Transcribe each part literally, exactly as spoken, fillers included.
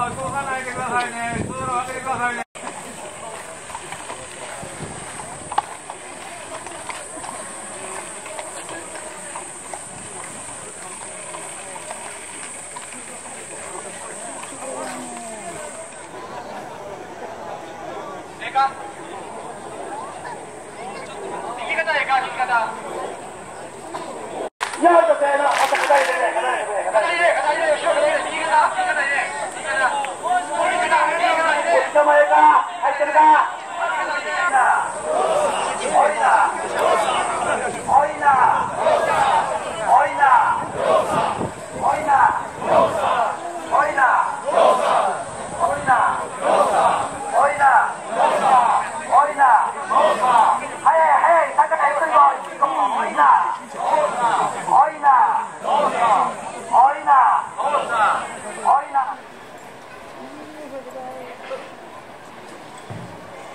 動かないでくださいね。通路を開けてくださいね。ええか。右肩ええか、右肩。 いや、女性の、また肩入れてね、肩入れてね、 肩入れ、肩入れ、後ろ肩入れ、右肩、右肩入れ、右肩、右肩、右肩入れ。 お日様ええか、入ってるか。おいな、おいな、おいな、おいな、おいな、おいな、おいな、おいな、おいな、早い早い、三方ゆっくりも、ゆっくりも、おいな、おいな、おいな、おいな。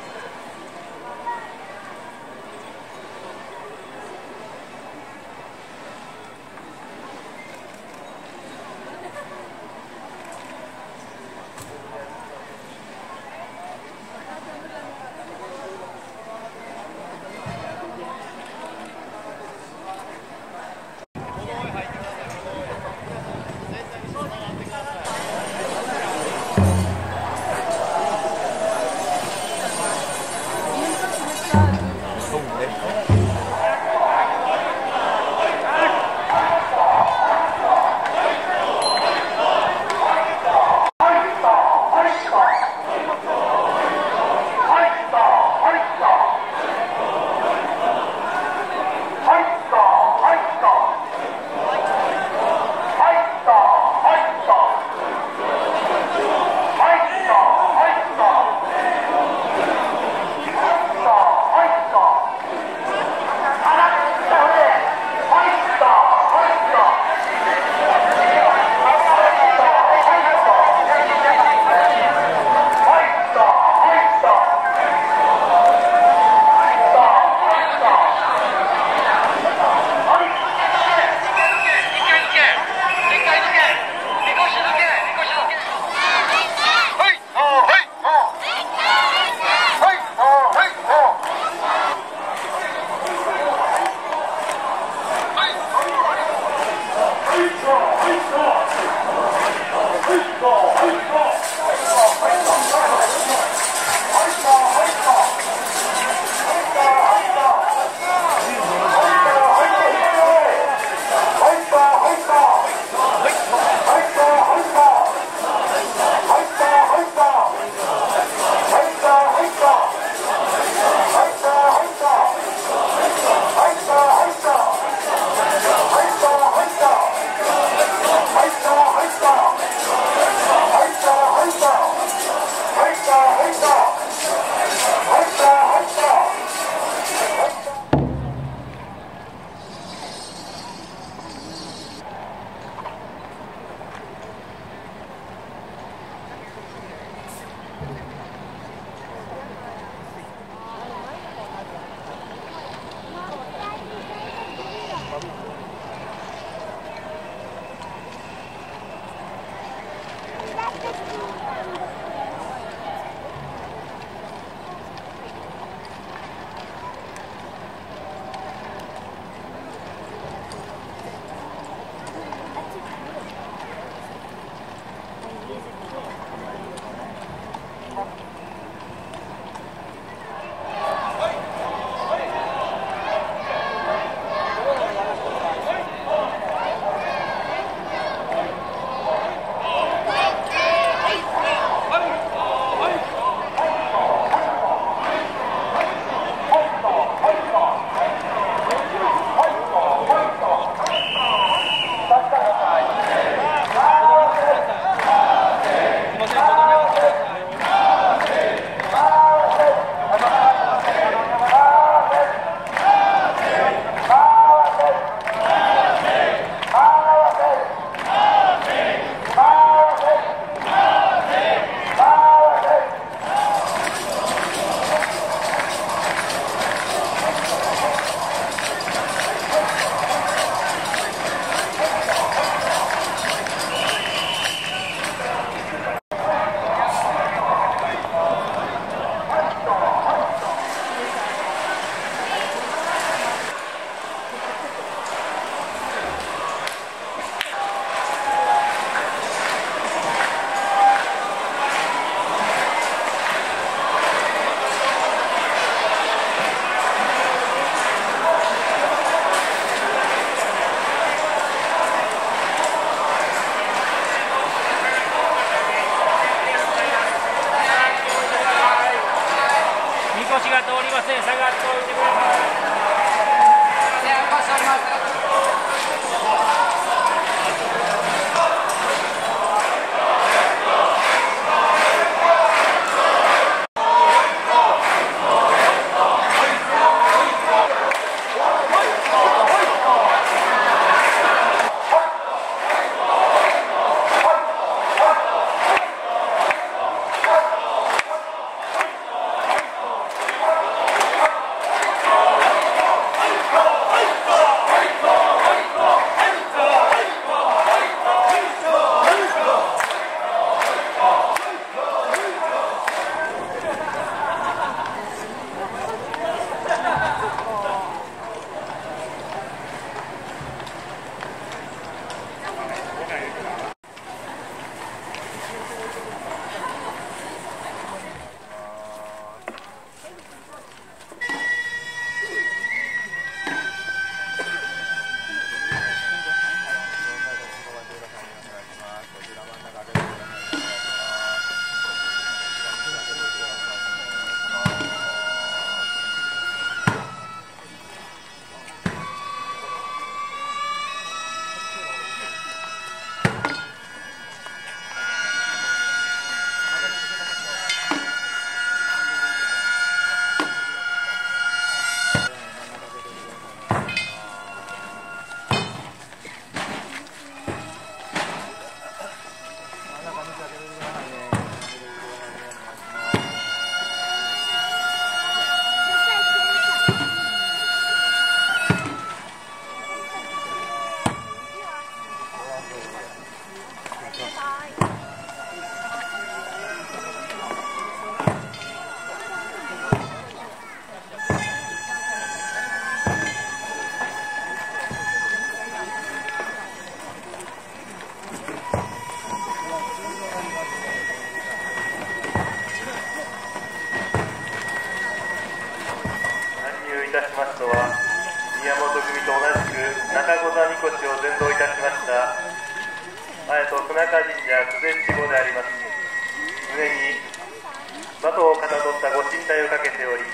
いたしますのは宮本組と同じく中御座みこしを先導いたしました前と船川神社久世地方であります。胸に的をかたどったご神体をかけており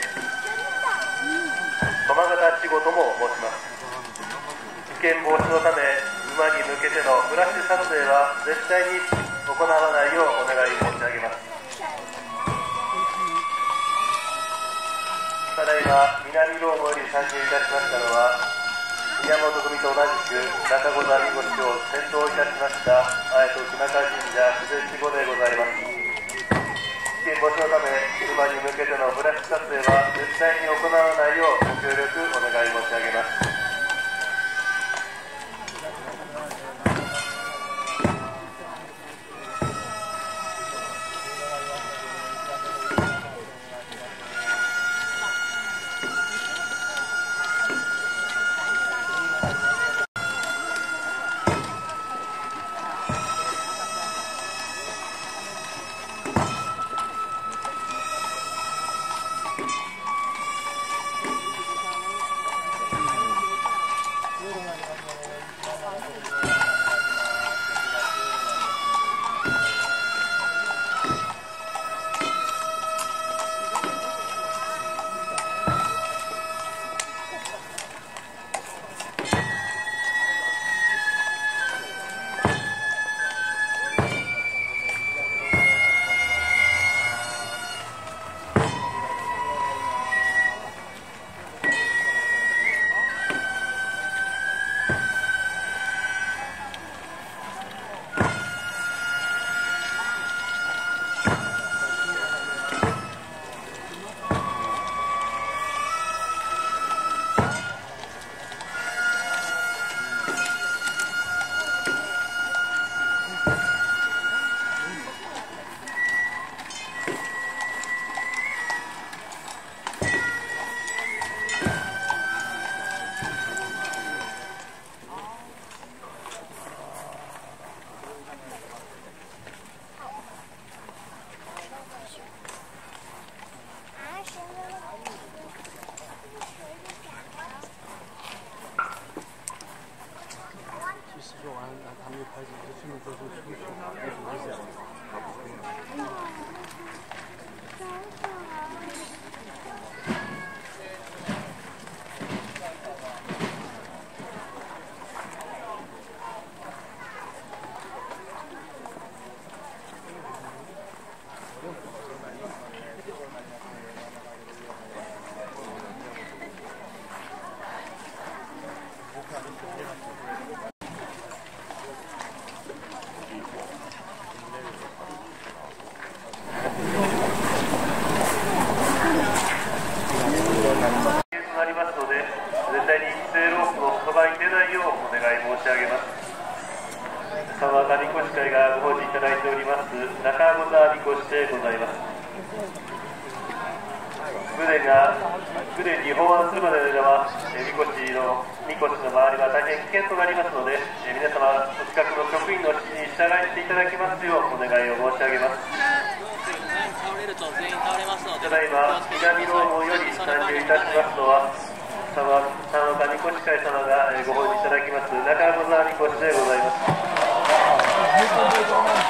駒形稚児とも申します。危険防止のため馬に向けてのフラッシュ撮影は絶対に行わないようお願い申し上げます。ただいま南ロームより参入いたしましたのは宮本組と同じく中御座みこしを先導いたしました綾戸船川神社久世地方でございます。危険防止のため馬に向けてのフラッシュ撮影は絶対に行わないようご協力お願い申し上げます。川上みこし会がご奉仕いただいております中御座みこしでございます。船が船に飽和するまでの間はみこしのみこしの周りは大変危険となりますので、皆様お近くの職員の指示に従っていただきますようお願いを申し上げます。ただいま南ロームより参入いたしますのは佐野みこし会様がご奉仕いただきます中御座みこしでございます。